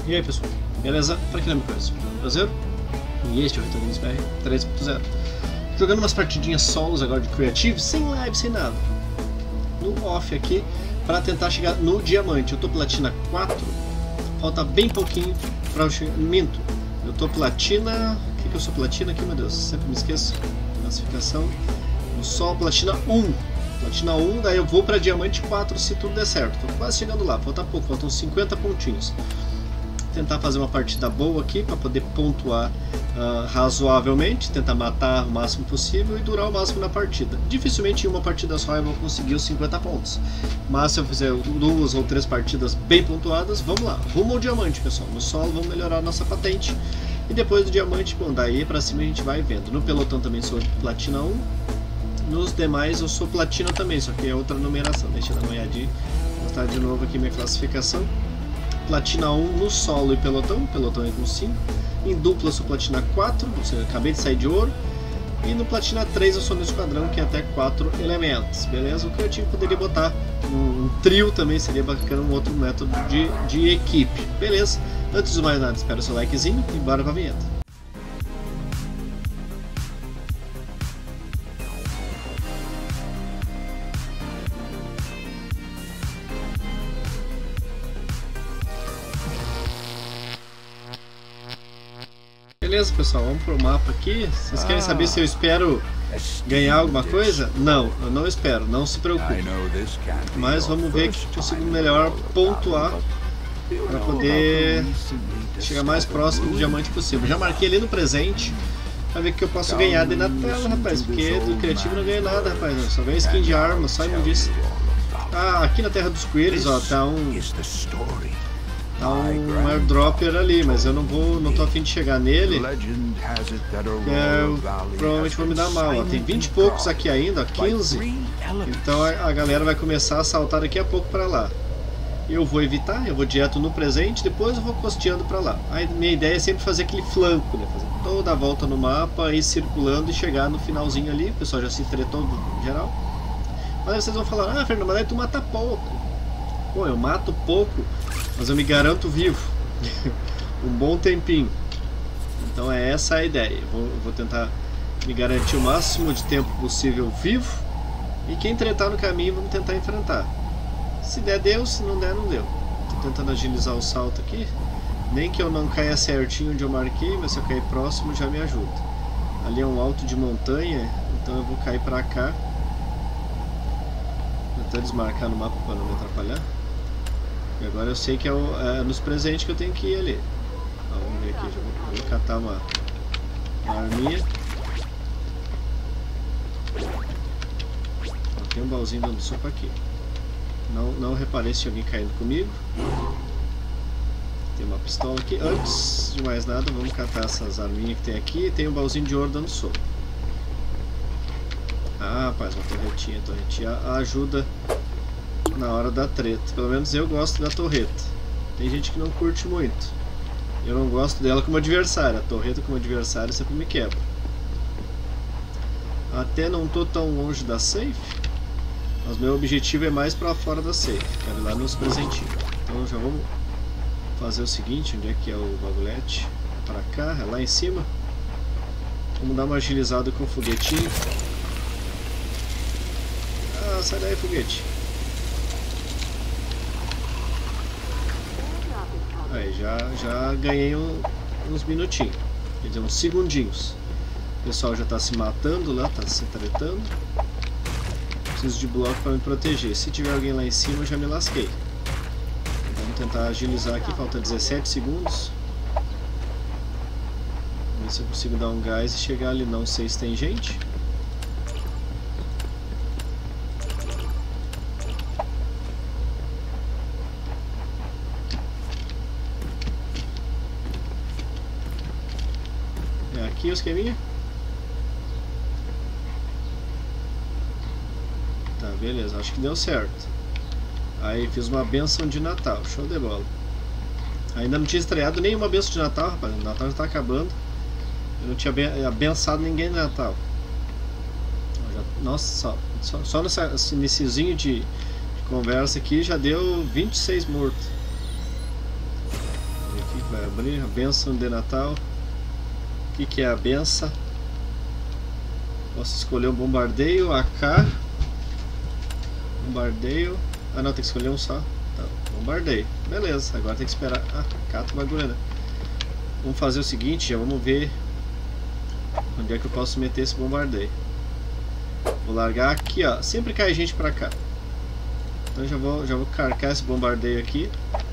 E aí pessoal, beleza? Pra quem não me conhece, prazer? E este é o Retorno SBR 3.0. Jogando umas partidinhas solos agora de Creative, sem live, sem nada. No off aqui, pra tentar chegar no diamante. Eu tô platina 4, falta bem pouquinho pra eu chegar. Minto, eu tô platina. O que eu sou platina aqui, meu Deus? Sempre me esqueço. Classificação. Eu sou platina 1. Platina 1, daí eu vou pra diamante 4 se tudo der certo. Tô quase chegando lá, falta pouco, faltam 50 pontinhos. Tentar fazer uma partida boa aqui para poder pontuar razoavelmente, tentar matar o máximo possível e durar o máximo na partida. Dificilmente em uma partida só eu vou conseguir os 50 pontos, mas se eu fizer 2 ou 3 partidas bem pontuadas, vamos lá, rumo ao diamante, pessoal. No solo vamos melhorar a nossa patente e depois do diamante, bom, daí para cima a gente vai vendo. No pelotão também sou platina 1, nos demais eu sou platina também, só que é outra numeração. Deixa eu dar uma olhadinha, vou mostrar de novo aqui minha classificação. Platina 1 no solo e pelotão é com 5. Em dupla eu sou platina 4, ou seja, acabei de sair de ouro. E no platina 3 eu sou no esquadrão, que é até 4 elementos, beleza? O Creative poderia botar um trio também, seria bacana, um outro método de equipe, beleza? Antes de mais nada, espero o seu likezinho e bora pra vinheta. Beleza, pessoal, vamos pro mapa aqui. Vocês querem saber se eu espero ganhar alguma coisa? Não, eu não espero, não se preocupe. Mas vamos ver que consigo melhor pontuar para poder chegar mais próximo do diamante possível. Já marquei ali no presente para ver que eu posso ganhar de na tela, rapaz, porque do Creativo não ganha nada, rapaz, não. Só ganha skin de arma, só imundice. Ah, aqui na Terra dos Coelhos, ó, tá um airdropper ali, mas eu não tô a fim de chegar nele, eu provavelmente vou me dar mal, ó. Tem 20 e poucos aqui ainda, 15, então a galera vai começar a saltar daqui a pouco para lá. Eu vou evitar, eu vou direto no presente, depois eu vou costeando para lá. A minha ideia é sempre fazer aquele flanco, né? Fazer toda a volta no mapa, ir circulando e chegar no finalzinho ali. O pessoal já se tretou no geral, mas aí vocês vão falar, ah, Fernando, mas aí tu mata pouco. Pô, eu mato pouco, mas eu me garanto vivo um bom tempinho. Então é essa a ideia. Eu vou tentar me garantir o máximo de tempo possível vivo. E quem tretar no caminho, vamos tentar enfrentar. Se der, deu. Se não der, não deu. Tô tentando agilizar o salto aqui. Nem que eu não caia certinho onde eu marquei, mas se eu cair próximo já me ajuda. Ali é um alto de montanha, então eu vou cair pra cá. Vou até desmarcar no mapa para não me atrapalhar. E agora eu sei que é nos presentes que eu tenho que ir ali. Ó, vamos ver aqui, já vou catar uma arminha. Ó, tem um baúzinho dando sopa aqui. Não reparei se tinha alguém caindo comigo. Tem uma pistola aqui. Antes de mais nada, vamos catar essas arminhas que tem aqui. Tem um baúzinho de ouro dando sopa. Ah, rapaz, uma torretinha. A torretinha ajuda na hora da treta. Pelo menos eu gosto da torreta. Tem gente que não curte muito. Eu não gosto dela como adversário. A torreta como adversário sempre me quebra. Até não tô tão longe da safe, mas meu objetivo é mais pra fora da safe. Quero ir lá nos presentinhos. Então já vamos fazer o seguinte. Onde é que é o bagulhete? É pra cá, é lá em cima. Vamos dar uma agilizada com o foguetinho. Ah, sai daí, foguete. Aí, já ganhei uns minutinhos, quer dizer, uns segundinhos. O pessoal já está se matando lá, está se tretando. Preciso de bloco para me proteger. Se tiver alguém lá em cima, eu já me lasquei. Vamos tentar agilizar aqui, falta 17 segundos. Vamos ver se eu consigo dar um gás e chegar ali. Não sei se tem gente. Aqui o esqueminha. Tá, beleza, acho que deu certo. Aí fiz uma benção de Natal, show de bola. Ainda não tinha estreado nenhuma benção de Natal, rapaz. O Natal já tá acabando. Eu não tinha abençoado ninguém no Natal. Nossa, só nesse iniciozinho de conversa aqui já deu 26 mortos. Vai abrir a bênção de Natal. O que é a benção? Posso escolher um bombardeio, AK. Bombardeio. Ah não, tem que escolher um só. Tá, bombardeio. Beleza, agora tem que esperar. Ah, cata o bagulho, né? Vamos fazer o seguinte, já vamos ver onde é que eu posso meter esse bombardeio. Vou largar aqui, ó. Sempre cai gente pra cá. Então já vou carcar esse bombardeio aqui.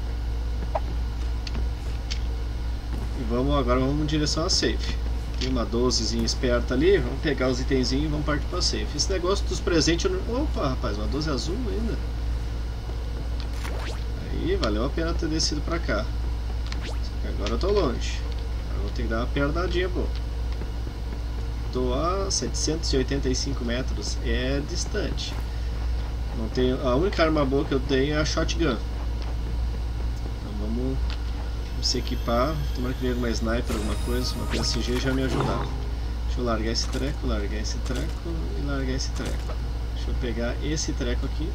E agora vamos em direção a safe. Tem uma 12zinha esperta ali. Vamos pegar os itenzinhos e vamos partir pra safe. Esse negócio dos presentes... Opa, rapaz, uma 12 azul ainda. Aí, valeu a pena ter descido pra cá. Agora eu tô longe. Agora eu vou ter que dar uma pernadinha, pô. Tô a 785 metros. É distante. Não tenho, a única arma boa que eu tenho é a shotgun. Então vamos se equipar. Tomara que venha alguma sniper, alguma coisa. Uma PSG já me ajudar. Deixa eu largar esse treco e largar esse treco. Deixa eu pegar esse treco aqui.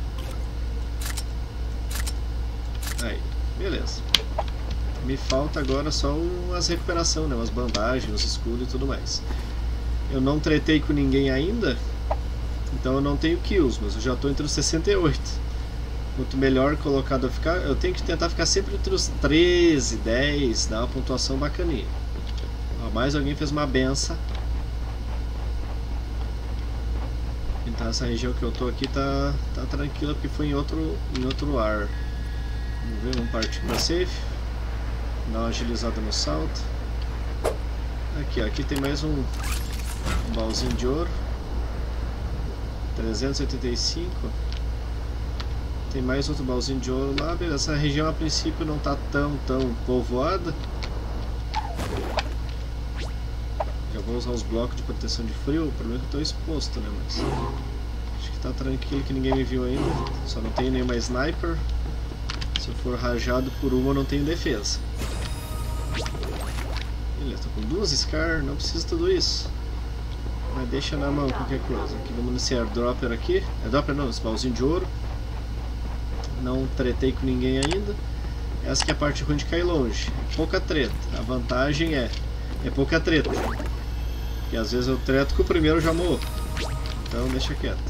Aí, beleza. Me falta agora só umas recuperação, né? Umas bandagens, uns escudos e tudo mais. Eu não tretei com ninguém ainda, então eu não tenho kills, mas eu já estou entre os 68. Quanto melhor colocado eu ficar, eu tenho que tentar ficar sempre entre os 13, 10, dar uma pontuação bacaninha. Ó, mais alguém fez uma benção. Então essa região que eu tô aqui tá tranquila porque foi em outro ar. Vamos ver, vamos partir para safe. Dar uma agilizada no salto. Aqui, ó, aqui tem mais um baúzinho de ouro. 385. Tem mais outro baúzinho de ouro lá. Beleza, essa região a princípio não tá tão povoada. Já vou usar os blocos de proteção de frio. O problema é que eu tô exposto, né? Mas acho que tá tranquilo, que ninguém me viu ainda. Só não tenho nenhuma sniper. Se eu for rajado por uma, eu não tenho defesa. Beleza, tô com 2 Scar, não preciso de tudo isso. Mas deixa na mão qualquer coisa. Aqui vamos nesse airdropper aqui. Airdropper não, esse baúzinho de ouro. Não tretei com ninguém ainda. Essa que é a parte ruim de cair longe. Pouca treta. A vantagem é pouca treta. Porque às vezes eu treto com o primeiro já morro. Então deixa quieto.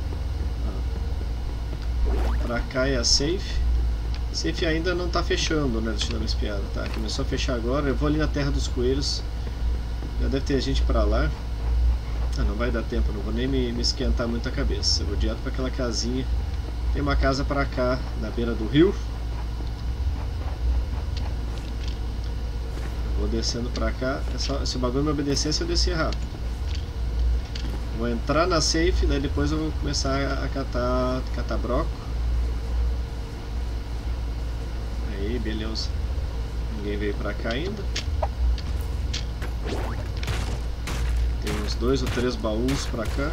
Pra cá é a safe. Safe ainda não tá fechando, né? Deixa eu dar uma espiada. Tá, começou a fechar agora. Eu vou ali na Terra dos Coelhos. Já deve ter gente pra lá. Ah, não vai dar tempo, não vou nem me esquentar muito a cabeça. Eu vou direto para aquela casinha. Tem uma casa para cá, na beira do rio. Vou descendo para cá. Se o bagulho me obedecesse, eu descia rápido. Vou entrar na safe, daí depois eu vou começar a catar broco. Aí, beleza. Ninguém veio para cá ainda. Tem uns 2 ou 3 baús pra cá.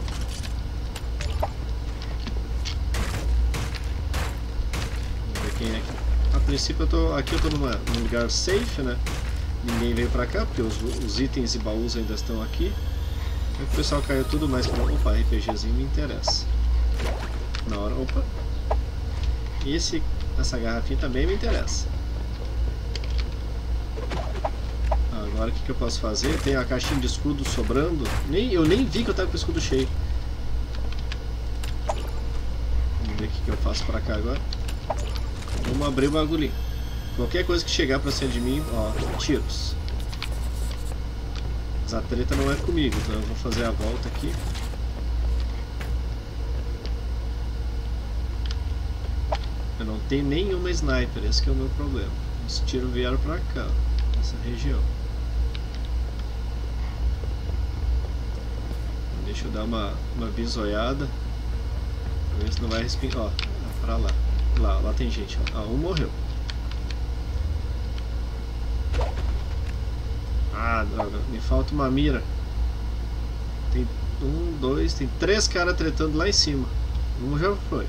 Vamos ver quem é aqui. A princípio eu tô num lugar safe, né? Ninguém veio pra cá, porque os itens e baús ainda estão aqui. O pessoal caiu tudo mais pra... Opa, RPGzinho me interessa. Na hora... Opa! E essa garrafinha também me interessa. Agora o que eu posso fazer? Tem a caixinha de escudo sobrando. Eu nem vi que eu tava com o escudo cheio. Vamos ver o que eu faço pra cá agora. Vamos abrir o bagulhinho. Qualquer coisa que chegar pra cima de mim, ó, tiros. Mas a treta não é comigo, então eu vou fazer a volta aqui. Eu não tenho nenhuma sniper, esse que é o meu problema. Os tiros vieram pra cá, nessa região. Deixa eu dar uma bisoiada. Pra ver se não vai respingar. Ó, pra lá. Lá tem gente, ó. Um morreu. Ah, droga. Me falta uma mira. Tem 1, 2, tem 3 caras tretando lá em cima. Um já foi.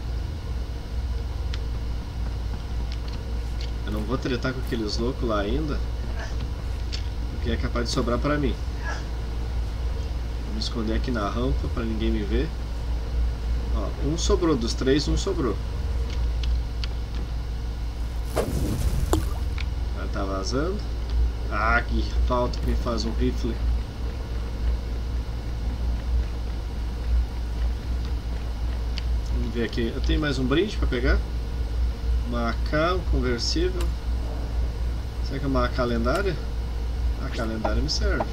Eu não vou tretar com aqueles loucos lá ainda, porque é capaz de sobrar pra mim. Vou me esconder aqui na rampa pra ninguém me ver. Ó, um sobrou, dos 3, um sobrou. Tá Tá vazando. Ah, que falta que me faz um rifle. Vamos ver aqui. Eu tenho mais um brinde pra pegar. Uma AK, um conversível. Será que é uma AK lendária? A AK lendária me serve.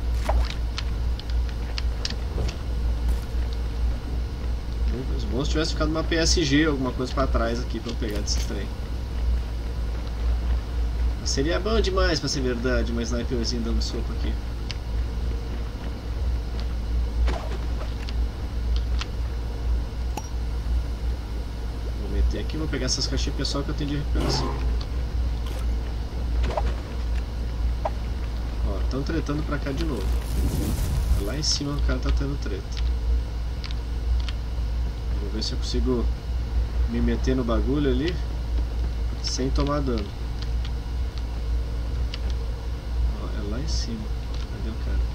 Os bons tivesse ficado uma PSG, alguma coisa pra trás aqui pra eu pegar desse trem. Seria bom demais pra ser verdade, uma sniperzinha dando sopa aqui. Vou meter aqui, vou pegar essas caixinhas pessoal que eu tenho de recuperação. Ó, estão tretando pra cá de novo. Lá em cima o cara tá tendo treta. Vou ver se eu consigo me meter no bagulho ali sem tomar dano. Lá em cima. Cadê o cara?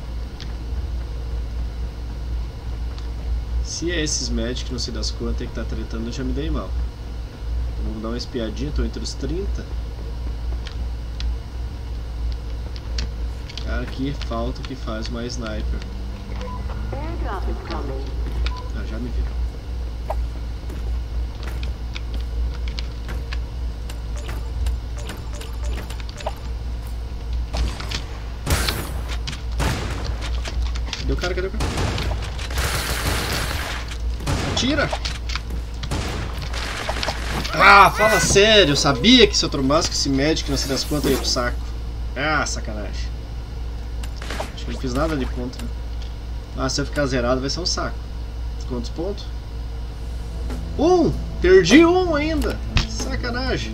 Se é esses médicos, não sei das quantas que tá tretando, eu já me dei mal. Vamos dar uma espiadinha, tô entre os 30. Cara, que falta que faz uma sniper. Ah, já me viram. Cadê o cara? Cadê o cara? Atira! Ah, fala sério! Eu sabia que se eu trombasse com esse médico, não sei das quantas, eu ia pro saco. Ah, sacanagem. Acho que eu não fiz nada de contra. Ah, se eu ficar zerado vai ser um saco. Quantos pontos? Perdi um ainda! Sacanagem!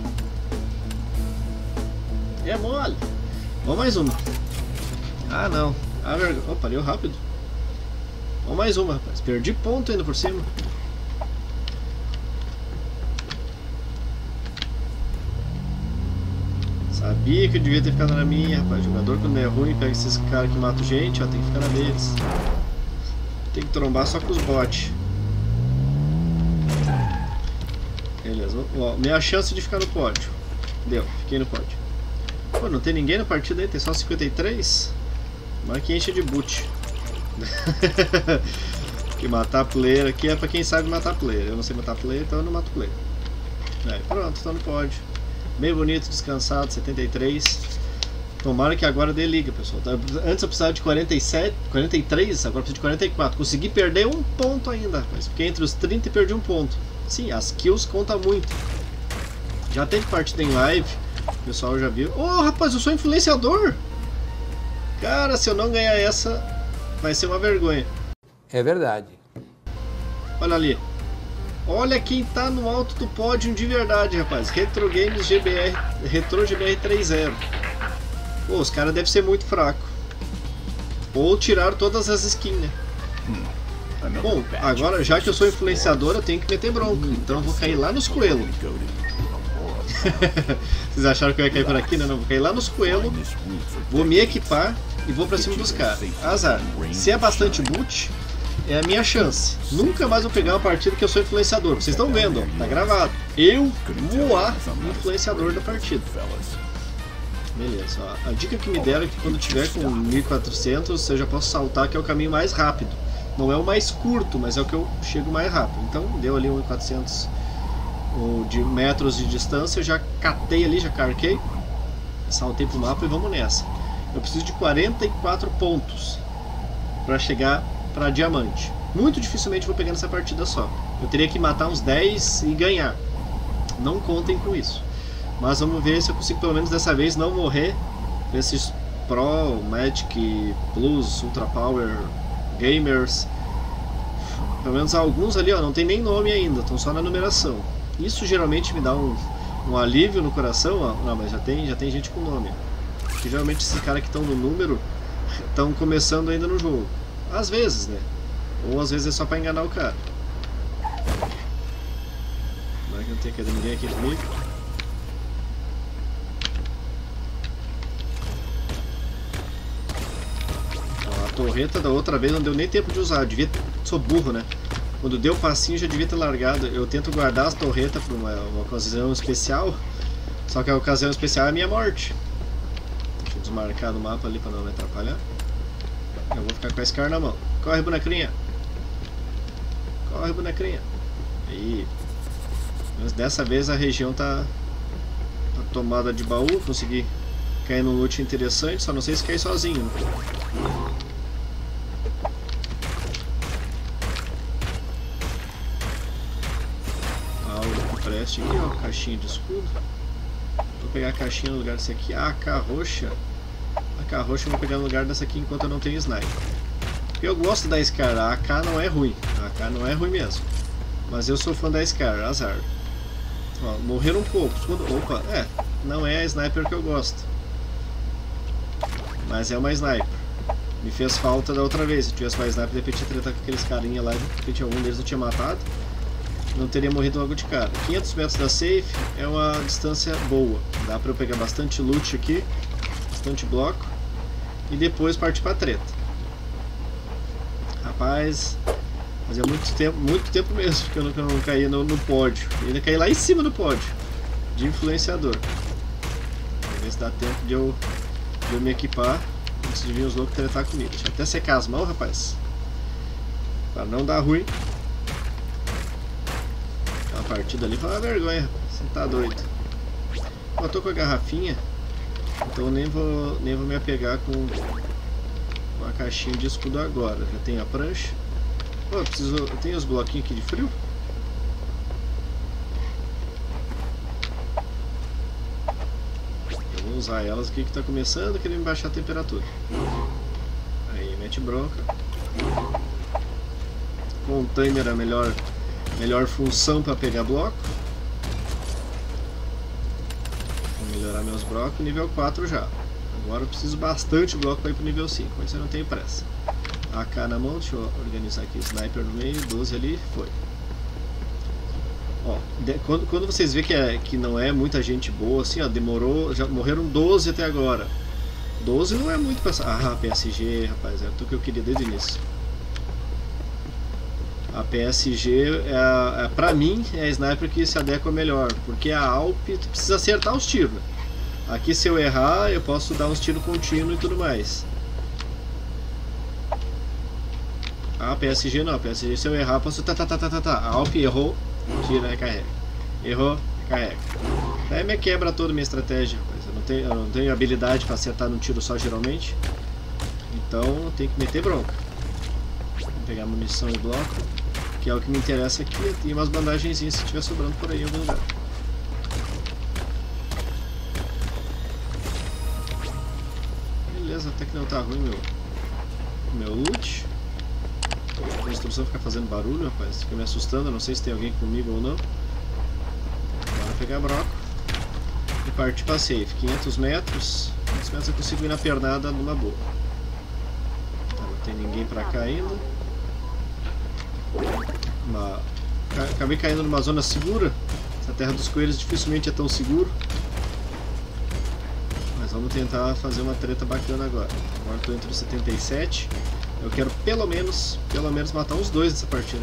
É mole! Vamos mais uma. Ah, não. Ah, opa, deu rápido. Vamos mais uma, rapaz. Perdi ponto ainda por cima. Sabia que eu devia ter ficado na minha, rapaz. Jogador quando é ruim, pega esses caras que matam gente, ó, tem que ficar na deles. Tem que trombar só com os bots. Beleza, ó, minha chance de ficar no pódio. Deu, fiquei no pódio. Pô, não tem ninguém na partida aí, tem só 53. Mas que enche de boot. Que matar player aqui é pra quem sabe matar player. Eu não sei matar player, então eu não mato player. Aí, pronto, tô no pódio. Bem bonito, descansado, 73. Tomara que agora dê liga, pessoal. Antes eu precisava de 47, 43, agora eu preciso de 44. Consegui perder um ponto ainda, rapaz. Fiquei entre os 30 e perdi um ponto. Sim, as kills contam muito. Já teve partida em live, o pessoal já viu. Oh, rapaz, eu sou influenciador! Cara, se eu não ganhar essa, vai ser uma vergonha. É verdade. Olha ali. Olha quem tá no alto do pódio de verdade, rapaz. Retro Games GBR, Retro GBR 3.0. Pô, os caras devem ser muito fracos. Ou tiraram todas as skins, né? Bom, agora já que eu sou influenciador, eu tenho que meter bronca. Então eu vou cair lá nos coelhos. Vocês acharam que eu ia cair por aqui? Não, não, vou cair lá nos coelhos. Vou me equipar e vou pra cima dos caras. Azar. Se é bastante boot, é a minha chance. Nunca mais vou pegar uma partida que eu sou influenciador. Vocês estão vendo, ó, tá gravado. Eu vou a influenciador da partida. Beleza, ó. A dica que me deram é que quando tiver com 1400 eu já posso saltar, que é o caminho mais rápido. Não é o mais curto, mas é o que eu chego mais rápido. Então deu ali 1400 de metros de distância, eu já catei ali, já carquei, saltei pro mapa e vamos nessa. Eu preciso de 44 pontos para chegar para diamante. Muito dificilmente vou pegar nessa partida só. Eu teria que matar uns 10 e ganhar. Não contem com isso. Mas vamos ver se eu consigo pelo menos dessa vez não morrer nesses Pro, Magic, Plus, Ultra Power, Gamers. Pelo menos alguns ali, ó, não tem nem nome ainda, estão só na numeração. Isso geralmente me dá um alívio no coração, ó. Não, mas já tem gente com nome. Porque geralmente esses caras que estão no número estão começando ainda no jogo. Às vezes, né? Ou às vezes é só pra enganar o cara. Não é que não tem ninguém aqui comigo. Ó, a torreta da outra vez não deu nem tempo de usar. Eu devia... Sou burro, né? Quando deu facinho já devia ter largado. Eu tento guardar as torretas para uma ocasião especial. Só que a ocasião especial é a minha morte. desmarcar no mapa ali pra não me atrapalhar. Eu vou ficar com a Scar na mão. Corre, bonecrinha! Corre, bonecrinha! Aí. Mas dessa vez a região tá tomada de baú. Consegui cair num loot interessante, só não sei se cair sozinho. Né? Algo que preste aqui, ó. Caixinha de escudo. Vou pegar a caixinha no lugar desse aqui. A AK roxa. A AK roxa eu vou pegar no lugar dessa aqui enquanto eu não tenho sniper. Porque eu gosto da Scar. A AK não é ruim. A AK não é ruim mesmo. Mas eu sou fã da Scar, azar. Ó, morreram poucos. Opa, não é a sniper que eu gosto. Mas é uma sniper. Me fez falta da outra vez. Se tivesse mais sniper, de repente ia tretar com aqueles carinha lá. De repente algum deles não tinha matado. Não teria morrido logo de cara. 500 metros da safe é uma distância boa. Dá pra eu pegar bastante loot aqui. Bastante bloco. E depois partir pra treta. Rapaz... Fazia muito tempo mesmo que eu não caía no pódio. Eu ainda caí lá em cima do pódio de influenciador. Vamos ver se dá tempo de eu me equipar antes de vir os loucos tretar comigo. Deixa eu até secar as mãos, rapaz, para não dar ruim. Aquela partida ali foi uma vergonha, rapaz. Você tá doido. Eu tô com a garrafinha, então eu nem vou me apegar com a caixinha de escudo agora. Já tenho a prancha. Pô, eu tenho os bloquinhos aqui de frio. Eu vou usar elas aqui que tá começando a querer me baixar a temperatura. Aí, mete bronca. Container é a melhor função para pegar bloco. Vou melhorar meus blocos, nível 4 já. Agora eu preciso bastante bloco para ir pro nível 5, mas eu não tenho pressa. AK na mão, deixa eu organizar aqui, sniper no meio, 12 ali, foi. Ó, quando vocês veem que não é muita gente boa, assim, ó, demorou, já morreram 12 até agora. 12 não é muito pra... Ah, PSG, rapaz, é tudo que eu queria desde o início. A PSG, pra mim, é a sniper que se adequa melhor, porque a Alp, tu precisa acertar os tiros. Aqui se eu errar, eu posso dar uns tiros contínuos e tudo mais. A PSG não, PSG se eu errar, posso... A Alp errou, tira, recarrega. Errou, recarrega. Daí me quebra toda a minha estratégia, rapaz. Eu não tenho habilidade para acertar num tiro só, geralmente. Então eu tenho que meter bronca. Vou pegar munição e bloco, que é o que me interessa aqui. E umas bandagenzinhas se estiver sobrando por aí em algum lugar. Beleza, até que não tá ruim meu loot. A construção fica fazendo barulho, rapaz, fica me assustando, não sei se tem alguém comigo ou não. Bora pegar broco e partir pra safe. 500 metros eu consigo ir na pernada numa boa. Tá, não tem ninguém pra cá ainda. Acabei caindo numa zona segura. Essa terra dos coelhos dificilmente é tão seguro. Mas vamos tentar fazer uma treta bacana agora. Agora estou entre os 77. Eu quero pelo menos matar uns dois dessa partida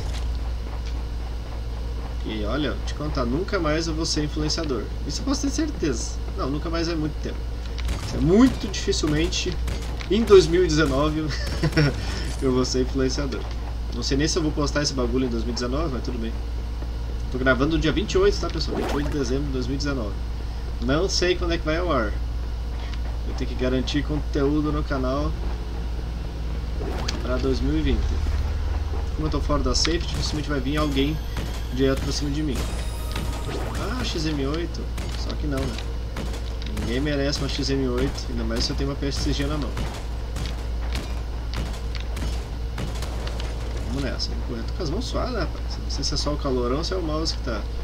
aqui. E olha, te contar, nunca mais eu vou ser influenciador. Isso eu posso ter certeza. Não, nunca mais é muito tempo. É muito dificilmente em 2019 eu vou ser influenciador. Não sei nem se eu vou postar esse bagulho em 2019, mas tudo bem. Tô gravando no dia 28, tá, pessoal? 28 de dezembro de 2019. Não sei quando é que vai ao ar. Eu tenho que garantir conteúdo no canal para 2020. Como eu tô fora da safe, dificilmente vai vir alguém direto pra cima de mim. Ah, XM8. Só que não, né? Ninguém merece uma XM8, ainda mais se eu tenho uma PSG na mão. Vamos nessa, vamos correr. Tô com as mãos suadas, rapaz. Não sei se é só o calorão ou se é o mouse que tá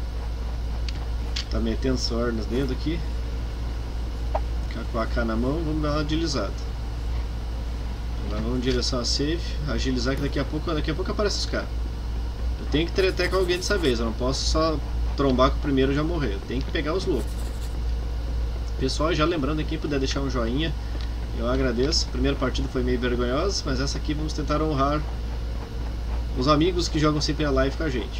metendo suor nos dedos aqui. Ficar com a AK na mão, vamos dar uma agilizada. Agora vamos em direção a safe, agilizar que daqui a pouco aparecem os caras. Eu tenho que tretar com alguém dessa vez, eu não posso só trombar com o primeiro e já morrer. Eu tenho que pegar os loucos. Pessoal, já lembrando, quem puder deixar um joinha, eu agradeço. A primeira partida foi meio vergonhosa, mas essa aqui vamos tentar honrar os amigos que jogam sempre a live com a gente.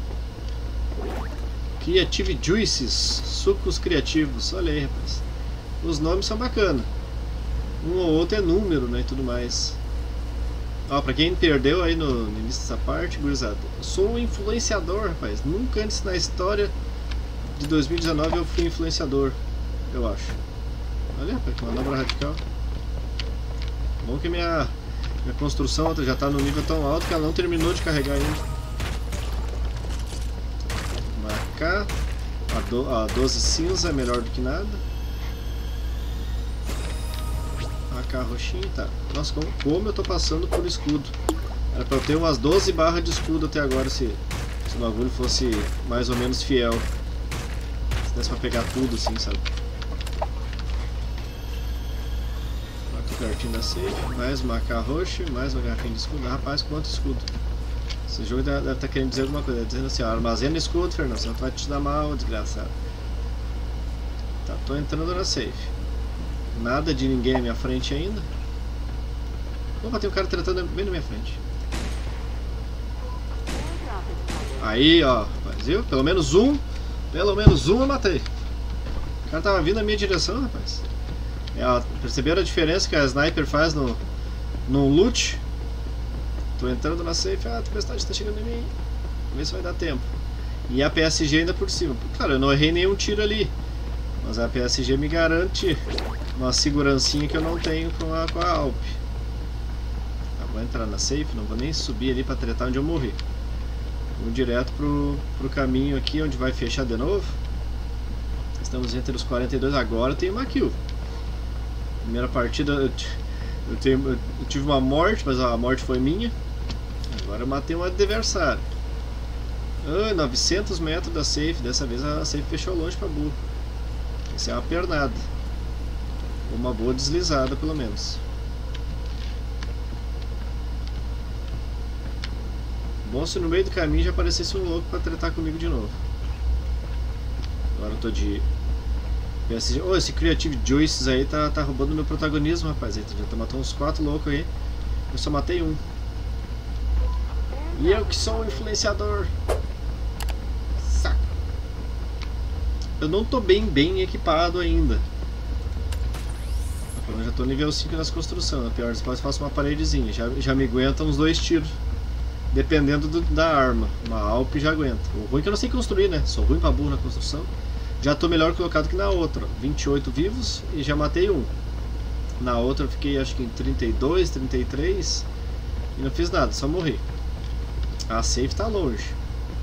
Creative Juices, sucos criativos, olha aí, rapaz. Os nomes são bacanas. Um ou outro é número, né, e tudo mais. Ó, pra quem perdeu aí no início dessa parte, gurizada, eu sou um influenciador, rapaz. Nunca antes na história de 2019 eu fui influenciador, eu acho. Olha, rapaz, que manobra radical. Bom que minha construção já tá no nível tão alto que ela não terminou de carregar ainda. Marcar. A 12 cinza é melhor do que nada. AK roxinho, tá. Nossa, como eu tô passando por escudo. Era pra eu ter umas 12 barras de escudo até agora se o bagulho fosse mais ou menos fiel. Se desse pra pegar tudo assim, sabe? Aqui pertinho da safe. Mais uma AK roxa, mais uma garrafinha de escudo. Rapaz, quanto escudo. Esse jogo deve estar querendo dizer alguma coisa. Dizendo assim, ó, armazena escudo, Fernando, senão tu vai te dar mal, desgraçado. Tá, tô entrando na safe. Nada de ninguém à minha frente ainda. Opa, tem um cara tratando bem na minha frente. Aí, ó, rapaz, viu? Pelo menos um eu matei. O cara tava vindo na minha direção, rapaz. Perceberam a diferença que a sniper faz no loot? Tô entrando na safe, a tempestade tá chegando em mim. Vamos ver se vai dar tempo. E a PSG ainda por cima. Claro, eu não errei nenhum tiro ali. Mas a PSG me garante uma segurancinha que eu não tenho com a Alp. Tá, vou entrar na safe, não vou nem subir ali pra tretar onde eu morri. Vou direto pro caminho aqui onde vai fechar de novo. Estamos entre os 42, agora eu tenho uma kill. Primeira partida eu tive uma morte, mas a morte foi minha. Agora eu matei um adversário. 900 metros da safe, dessa vez a safe fechou longe pra burro. Isso é uma pernada. Uma boa deslizada, pelo menos. Bom se no meio do caminho já aparecesse um louco pra tretar comigo de novo. Agora eu tô de PSG. Oh, esse Creative Juices aí tá roubando meu protagonismo, rapaz. Já tá matando uns 4 loucos aí. Eu só matei um. E eu que sou o influenciador. Saco. Eu não tô bem equipado ainda. Eu já tô nível 5 nas construções. Na pior das hipóteses, faço uma paredezinha. Já me aguenta uns 2 tiros. Dependendo da arma. Uma Alp já aguenta. O ruim é que eu não sei construir, né? Sou ruim pra burro na construção. Já tô melhor colocado que na outra. 28 vivos e já matei um. Na outra eu fiquei acho que em 32, 33. E não fiz nada, só morri. A safe tá longe.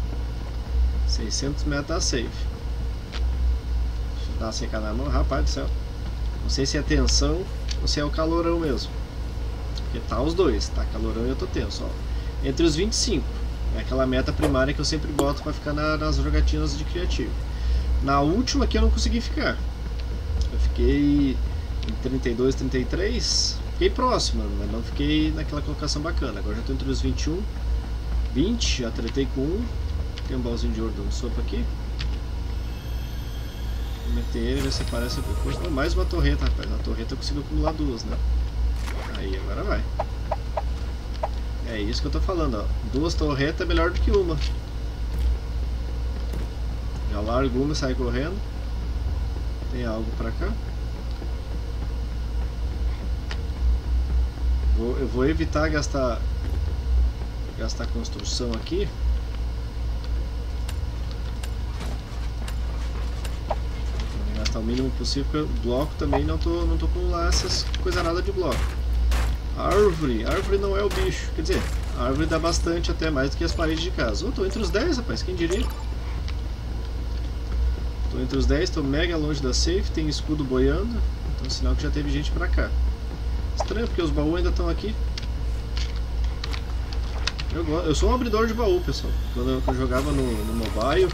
600 metros da safe. Deixa eu dar uma secada na mão. Rapaz do céu. Não sei se é tensão ou se é o calorão mesmo. Porque tá os dois. Tá calorão e eu tô tenso, ó. Entre os 25. É aquela meta primária que eu sempre boto pra ficar nas jogatinas de criativo. Na última aqui eu não consegui ficar. Eu fiquei em 32, 33. Fiquei próximo, mas não fiquei naquela colocação bacana. Agora já tô entre os 21, 20. Já tretei com um. Tem um baúzinho de ouro dando sopa aqui. Vou meter ele, ver se aparece alguma coisa. Mais uma torreta, rapaz. Na torreta eu consigo acumular 2, né? Aí, agora vai. É isso que eu tô falando, ó. 2 torretas é melhor do que uma. Já largo uma e saio correndo. Tem algo pra cá. Eu vou evitar gastar construção aqui. Vou gastar o mínimo possível, porque o bloco também não tô com lá essas coisa nada de bloco. Árvore não é o bicho. Quer dizer, a árvore dá bastante, até mais do que as paredes de casa. Eu tô entre os 10, rapaz, quem diria? Tô entre os 10, tô mega longe da safe, tem escudo boiando. Então sinal que já teve gente pra cá. Estranho, porque os baús ainda estão aqui. Eu sou um abridor de baú, pessoal. Quando eu jogava no mobile,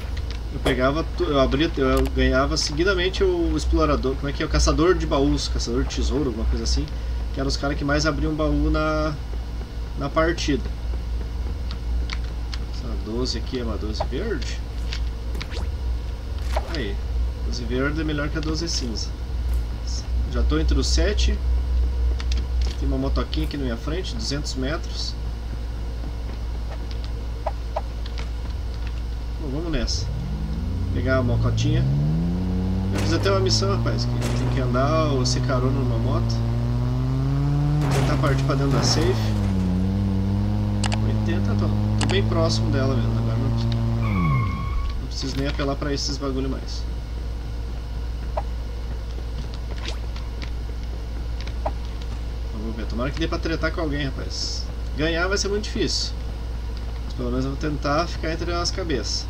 eu ganhava seguidamente o explorador. Como é que é? O caçador de baús, caçador de tesouro, alguma coisa assim. Que eram os caras que mais abriam baú na partida. Essa 12 aqui é uma 12 verde. Aí, 12 verde é melhor que a 12 cinza. Já estou entre os 7. Tem uma motoquinha aqui na minha frente, 200 metros. Bom, vamos nessa. Pegar a mocotinha. Eu fiz até uma missão, rapaz, que tem que andar ou ser carona numa moto. Tentar partir pra dentro da safe. 80, tô bem próximo dela mesmo. Agora não preciso nem apelar pra esses bagulho mais. Vamos ver, tomara que dê pra tretar com alguém, rapaz. Ganhar vai ser muito difícil. Mas pelo menos eu vou tentar ficar entre as cabeças.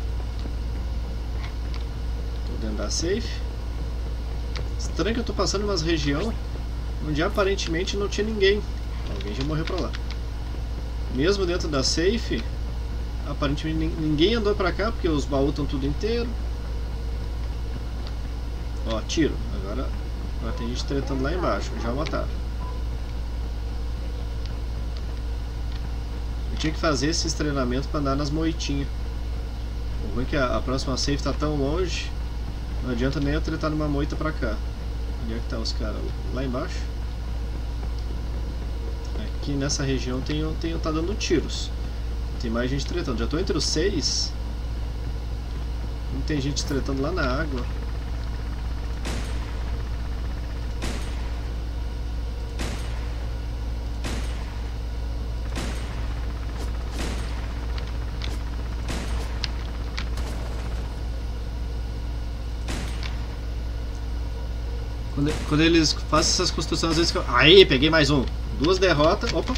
Tô dentro da safe. Estranho que eu tô passando em umas regiões onde aparentemente não tinha ninguém. Alguém já morreu pra lá. Mesmo dentro da safe, aparentemente ninguém andou pra cá, porque os baús estão tudo inteiro. Ó, tiro. Agora tem gente tretando lá embaixo. Já mataram. Eu tinha que fazer esses treinamentos pra andar nas moitinhas. O ruim é que a próxima safe tá tão longe, não adianta nem eu tretar numa moita pra cá. Onde é que tá os caras? Lá embaixo? Aqui nessa região tá dando tiros. Tem mais gente tretando. Já tô entre os 6. Não tem gente tretando lá na água. Quando eles fazem essas construções, às vezes... Aí, peguei mais um. 2 derrotas. Opa.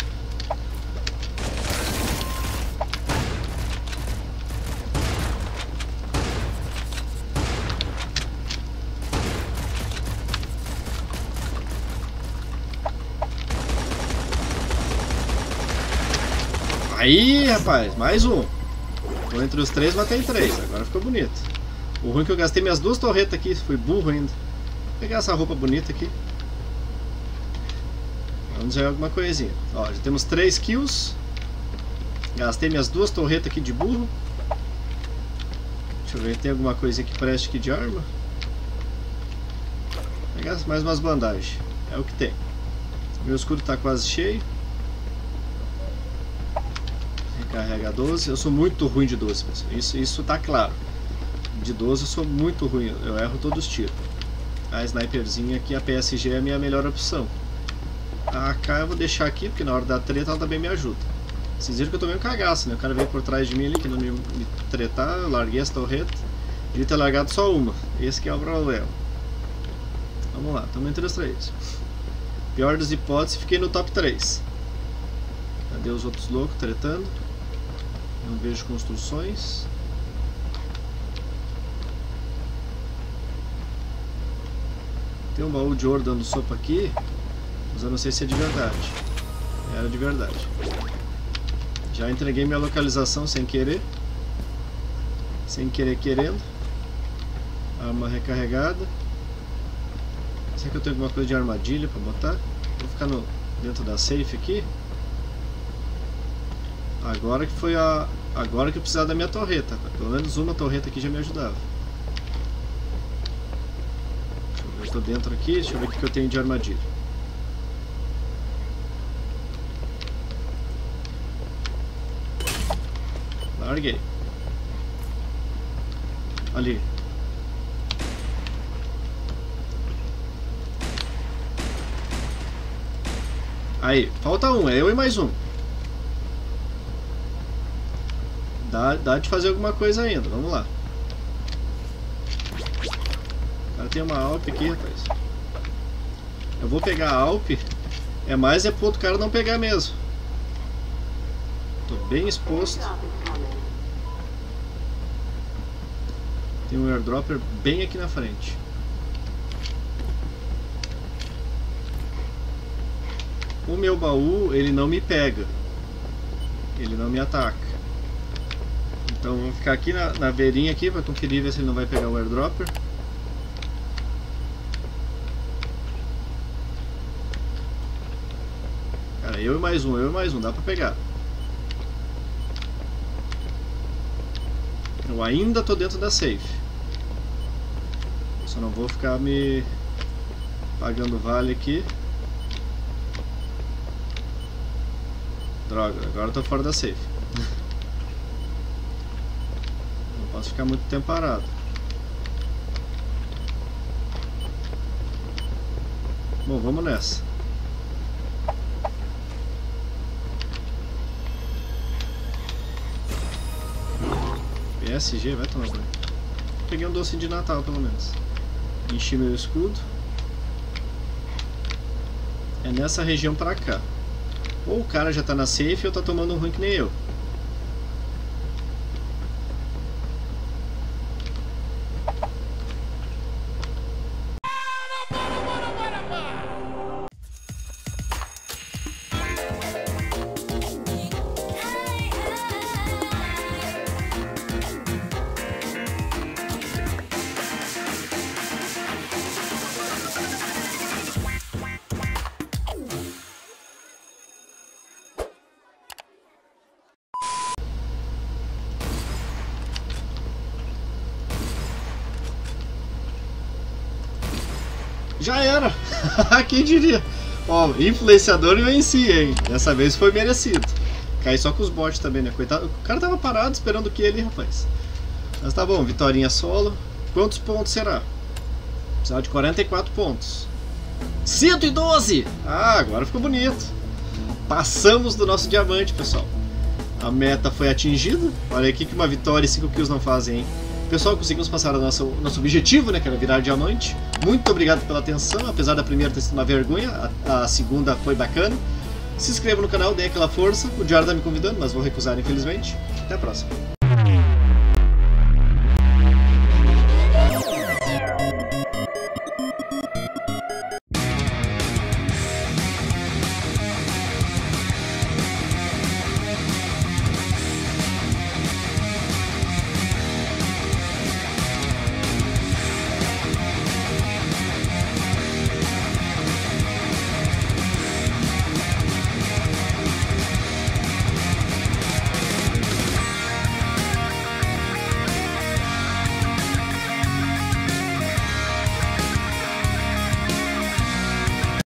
Aí, rapaz, mais um. Tô entre os 3, matei 3. Agora ficou bonito. O ruim é que eu gastei minhas 2 torretas aqui. Fui burro ainda. Vou pegar essa roupa bonita aqui. Vamos ver alguma coisinha. Ó, já temos 3 kills. Gastei minhas 2 torretas aqui de burro. Deixa eu ver, tem alguma coisinha que preste aqui de arma. Vou pegar mais umas bandagens. É o que tem. Meu escudo tá quase cheio. Recarrega 12. Eu sou muito ruim de 12, pessoal. Isso tá claro. De 12 eu sou muito ruim. Eu erro todos os tiros. A sniperzinha aqui, a PSG é a minha melhor opção. A AK eu vou deixar aqui, porque na hora da treta ela também me ajuda. Vocês viram que eu tô meio cagaço, né? O cara veio por trás de mim ali, que não me tretar, eu larguei essa torreta. Devia ter largado só uma. Esse que é o problema. Vamos lá, estamos entre os 3. Pior das hipóteses, fiquei no top 3. Cadê os outros loucos tretando? Não vejo construções. Tem um baú de ouro dando sopa aqui, mas eu não sei se é de verdade. Era de verdade. Já entreguei minha localização sem querer. Sem querer querendo. Arma recarregada. Será que eu tenho alguma coisa de armadilha pra botar? Vou ficar dentro da safe aqui. Agora que foi agora que eu precisava da minha torreta. Pelo menos uma torreta aqui já me ajudava. Eu tô dentro aqui, deixa eu ver o que eu tenho de armadilha. Larguei. Ali. Aí, falta um, é eu e mais um. Dá de fazer alguma coisa ainda, vamos lá. Cara, tem uma Alp aqui, rapaz. Eu vou pegar a Alp. É mais pro outro cara não pegar mesmo. Tô bem exposto. Tem um airdropper bem aqui na frente. O meu baú, ele não me pega. Ele não me ataca. Então vou ficar aqui na beirinha aqui para conferir ver se ele não vai pegar o airdropper. Cara, eu e mais um, dá pra pegar. Eu ainda tô dentro da safe. Só não vou ficar me pagando vale aqui. Droga, agora eu tô fora da safe. Não posso ficar muito tempo parado. Bom, vamos nessa. PSG, vai tomar banho. Peguei um doce de Natal, pelo menos. Enchi meu escudo. É nessa região pra cá. Ou o cara já tá na safe ou tá tomando um ruim que nem eu. Já era! Quem diria? Ó, influenciador eu venci, hein? Dessa vez foi merecido. Caí só com os bots também, né? Coitado. O cara tava parado esperando o que ali, rapaz? Mas tá bom, vitória solo. Quantos pontos será? Precisava de 44 pontos. 112! Ah, agora ficou bonito. Passamos do nosso diamante, pessoal. A meta foi atingida. Olha aqui que uma vitória e 5 kills não fazem, hein? Pessoal, conseguimos passar o nosso objetivo, né, que era virar diamante. Muito obrigado pela atenção, apesar da primeira ter sido uma vergonha, a segunda foi bacana. Se inscreva no canal, dê aquela força. O Diário tá me convidando, mas vou recusar infelizmente. Até a próxima.